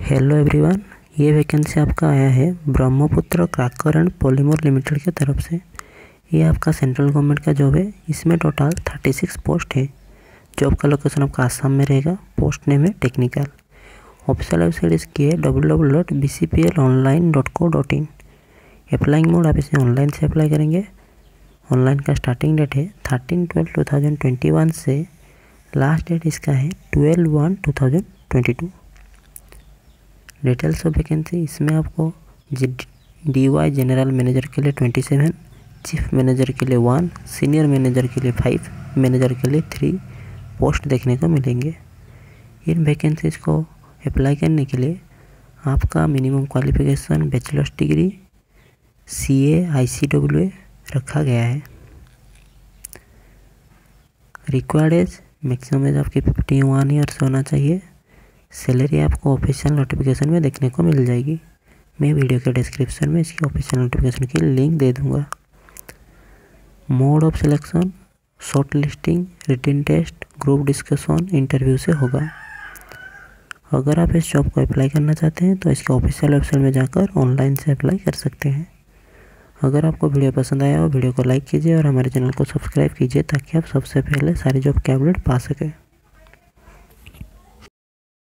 Hello everyone, ये vacancy आपका आया है Brahmaputra cracker and polymer limited की तरफ से। ये आपका सेंट्रल गवर्नमेंट का जॉब है। इसमें टोटल 36 पोस्ट है। जॉब का लोकेशन आपका आसाम में रहेगा। पोस्ट नेम है टेक्निकल। ऑफिशियल वेबसाइट इसकी है www.bcplonline.co.in। अप्लाइंग मोड आप इसे ऑनलाइन से अप्लाई करेंगे। ऑनलाइन का स्टार्टिंग डेट है 13/12/2021 से लास्ट डेट इसका है 12/1/2022। डिटेल्स ऑफ वैकेंसी इसमें आपको DY जनरल मैनेजर के लिए 27, चीफ मैनेजर के लिए 1, सीनियर मैनेजर के लिए 5, मैनेजर के लिए 3 पोस्ट देखने को मिलेंगे। इन वैकेंसीज को अप्लाई करने के लिए आपका minimum qualification bachelor's degree CA ICWA रखा गया है। रिक्वायर्ड एज मैक्सिमम एज आपकी 51 ईयर्स होना चाहिए। सैलरी आपको ऑफिशियल नोटिफिकेशन में देखने को मिल जाएगी। मैं वीडियो के डिस्क्रिप्शन में इसकी ऑफिशियल नोटिफिकेशन की लिंक दे दूंगा। Mode of selection shortlisting, written test, group discussion, interview से होगा। अगर आप इस जॉब को अप्लाई करना चाहते हैं तो इसके ऑफिशियल वेबसाइट में जाकर ऑनलाइन से अप्लाई कर सकते हैं। अगर आपको वीडियो पसंद आया हो वीडियो को लाइक कीजिए और हमारे चैनल को सब्सक्राइब कीजिए ताकि आप सबसे पहले सारी जॉब के अपडेट पा सकें।